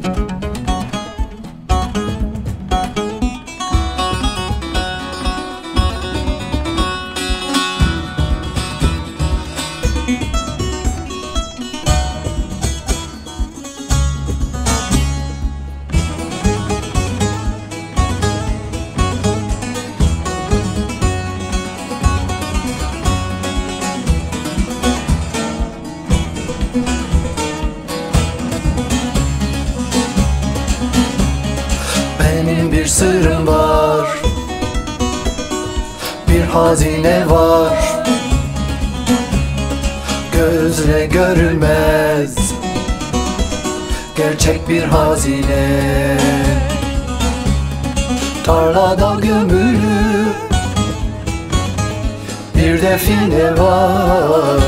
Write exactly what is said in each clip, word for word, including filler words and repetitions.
Benim bir sırrım var, bir hazine var, gözle görülmez, gerçek bir hazine. Tarlada gömülü bir define var,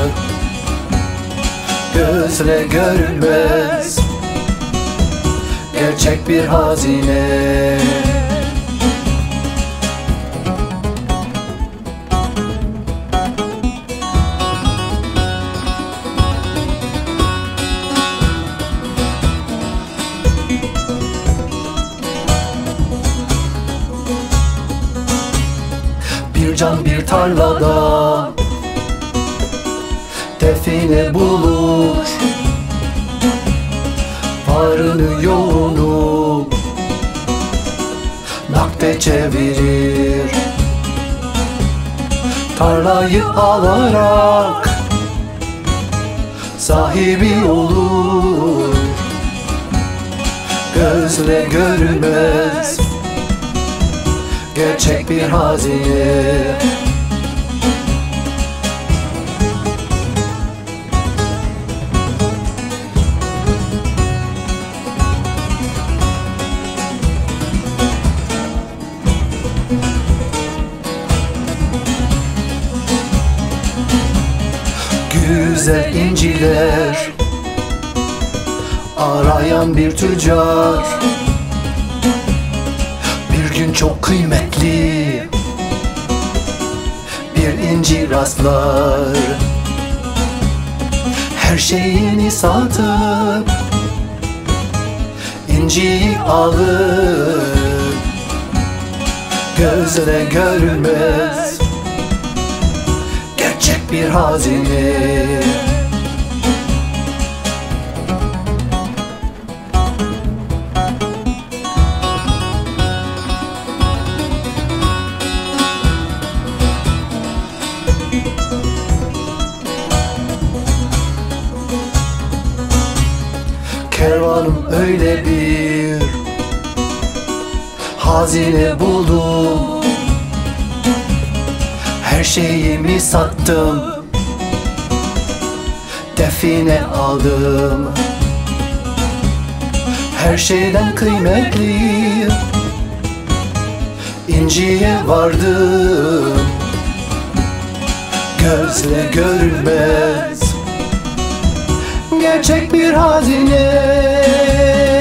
gözle görülmez, gerçek bir hazine. Bir can bir tarlada define bulur, varını yoğunu nakde çevirir. Tarlayı alarak sahibi olur, gözle görülmez, gerçek bir hazine. Güzel inciler arayan bir tüccar bir gün çok kıymetli bir inci rastlar. Her şeyini satıp inciyi alır, gözle görülmez, gerçek bir hazine. Kervanım öyle bir hazine buldum, her şeyimi sattım, define aldım. Her şeyden kıymetli inciye vardım, gözle görülmez, gerçek bir hazine.